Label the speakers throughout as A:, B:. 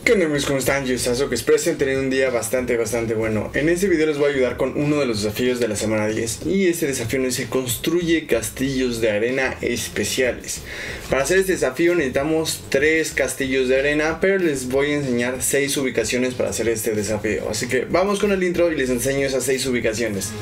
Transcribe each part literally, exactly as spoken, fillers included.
A: ¿Qué onda, amigos? ¿Cómo están? Yo soy Sasuke, espero estén teniendo un día bastante, bastante bueno. En este video les voy a ayudar con uno de los desafíos de la semana diez. Y este desafío nos dice: construye castillos de arena especiales. Para hacer este desafío necesitamos tres castillos de arena, pero les voy a enseñar seis ubicaciones para hacer este desafío. Así que vamos con el intro y les enseño esas seis ubicaciones.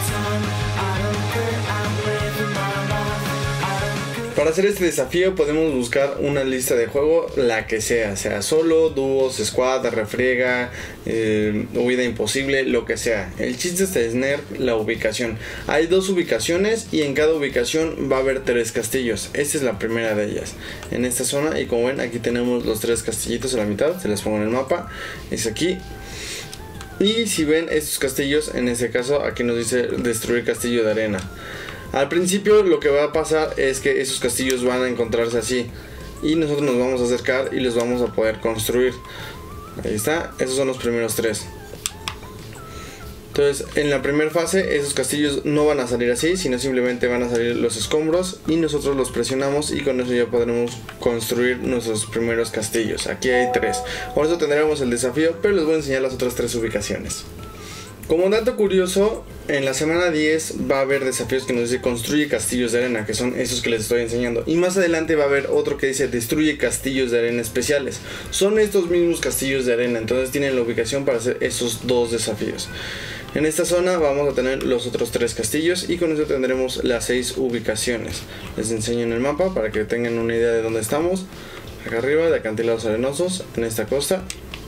A: Para hacer este desafío podemos buscar una lista de juego, la que sea, sea solo, dúos, squad, refriega, eh, huida imposible, lo que sea. El chiste es tener la ubicación. Hay dos ubicaciones y en cada ubicación va a haber tres castillos. Esta es la primera de ellas, en esta zona. Y como ven, aquí tenemos los tres castillitos a la mitad, se les pongo en el mapa, es aquí. Y si ven estos castillos, en este caso aquí nos dice destruir castillo de arena. Al principio lo que va a pasar es que esos castillos van a encontrarse así y nosotros nos vamos a acercar y los vamos a poder construir. Ahí está, esos son los primeros tres. Entonces en la primera fase esos castillos no van a salir así, sino simplemente van a salir los escombros y nosotros los presionamos y con eso ya podremos construir nuestros primeros castillos. Aquí hay tres. Por eso tendremos el desafío, pero les voy a enseñar las otras tres ubicaciones. Como dato curioso, en la semana diez va a haber desafíos que nos dice construye castillos de arena, que son esos que les estoy enseñando. Y más adelante va a haber otro que dice destruye castillos de arena especiales. Son estos mismos castillos de arena, entonces tienen la ubicación para hacer esos dos desafíos. En esta zona vamos a tener los otros tres castillos y con eso tendremos las seis ubicaciones. Les enseño en el mapa para que tengan una idea de dónde estamos. Acá arriba, de acantilados arenosos, en esta costa.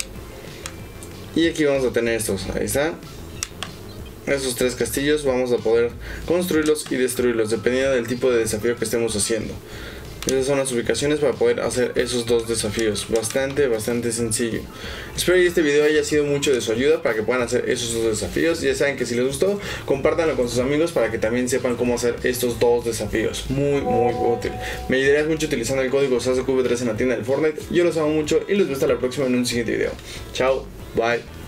A: Y aquí vamos a tener estos, ahí está. Esos tres castillos vamos a poder construirlos y destruirlos dependiendo del tipo de desafío que estemos haciendo. Esas son las ubicaciones para poder hacer esos dos desafíos. Bastante, bastante sencillo. Espero que este video haya sido mucho de su ayuda para que puedan hacer esos dos desafíos. Ya saben que si les gustó, compártanlo con sus amigos para que también sepan cómo hacer estos dos desafíos. Muy, muy útil. Me ayudarías mucho utilizando el código Sasuke V tres en la tienda del Fortnite. Yo los amo mucho y los veo hasta la próxima en un siguiente video. Chao, bye.